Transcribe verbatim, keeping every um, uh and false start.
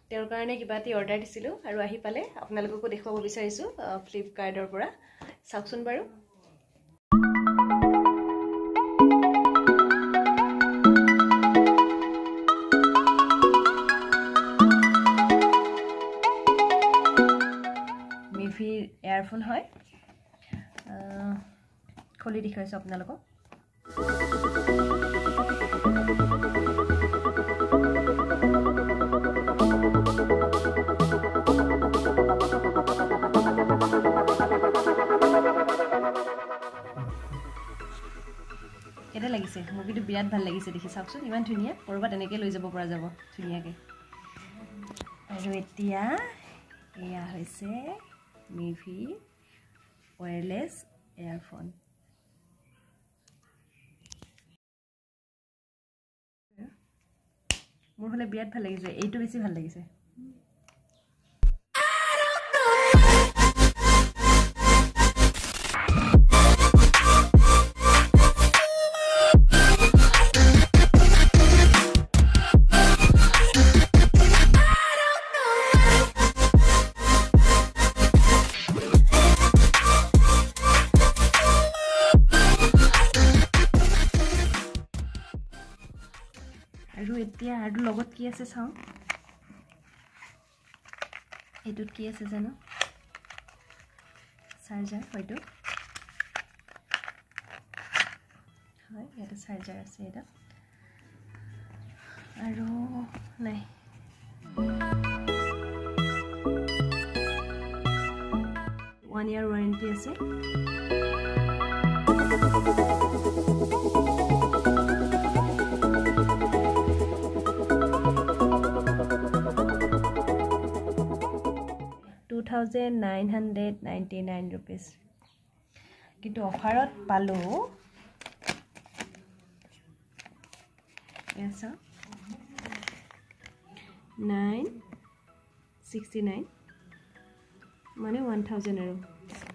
তেওঁৰ কাৰণে কিবা এটি অৰ্ডাৰ দিছিলোঁ আৰু আহি পালে আপোনালোককো দেখুৱাব বিচাৰিছোঁ ফ্লিপকাৰ্টৰ পৰা চাওকচোন বাৰু মিভি এয়াৰফোন হয় খুলি দেখাইছোঁ আপোনালোকক কেনে লাগিছে মুভিটো বিৰাট ভাল লাগিছে দেখি চাওকচোন ইমান ধুনীয়া কৰবাত এনেকৈ লৈ যাব পৰা যাব ধুনীয়াকৈ আৰু এতিয়া এয়া হৈছে মিভি ওয়্যাৰলেছ এয়াৰফোন মোৰ হলে বিৰাট ভাল লাগিছে এইটো বেছি ভাল লাগিছে আৰু এতিয়া আৰু লগত কি আছে চাও এটোত কি আছে জানো চাৰ্জাৰ হয়তো হয় এটা চাৰ্জাৰ আছে এটা আৰু নাই one year warranty আছে two thousand nine hundred ninety-nine rupees কিন্তু অফাৰত পালো এসা nine sixty-nine মানে one thousand আৰু